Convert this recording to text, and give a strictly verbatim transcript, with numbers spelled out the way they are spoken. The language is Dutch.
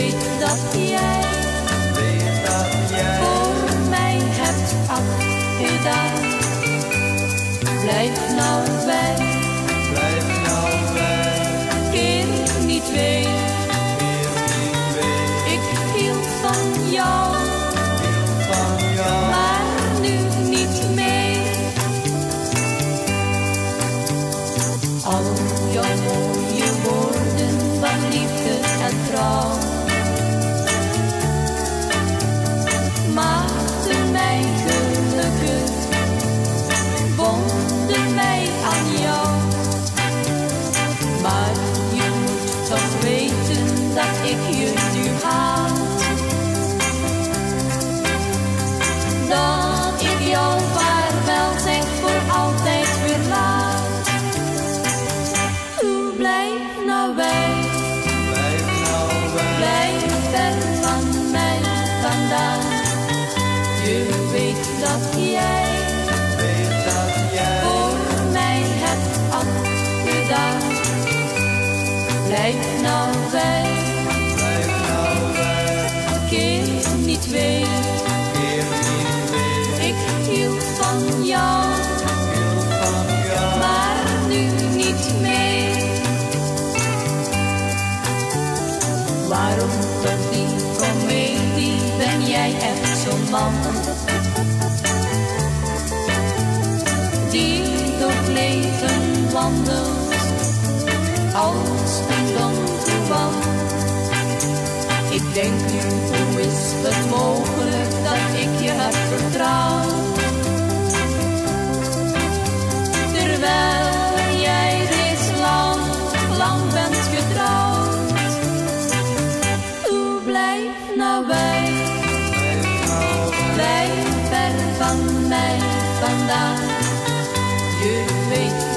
weet dat jij, weet dat jij voor mij hebt afgedaan. Blijf nou weg, blijf nou weg, keer niet weer. keer niet weer. Ik hield van jou, Hield van jou, maar nu niet meer. Al jouw mooie woorden van liefde en trouw maakten mij gelukkig, bonden mij aan jou. Maar je moet toch weten dat ik je nu haat, dat ik jou vaarwel zeg voor altijd weer laat. Toe, blijf nou weg, blijf nou weg, blijf ver van mij vandaan. Je weet dat jij weet dat jij voor mij hebt afgedaan. Blijf nou weg, blijf nou weg, keer niet weer. keer niet weer. Ik hield van jou, Hield van jou, maar nu niet meer. Waarom toch die komedie, ben jij echt zo'n man die door het leven wandelt als een Don Juan? Ik denk nu, hoe is het mogelijk dat ik je heb vertrouwd, terwijl jij reeds lang, lang bent getrouwd. Toe, blijf nou weg, blijf nou weg, blijf ver van mij vandaan. Je weet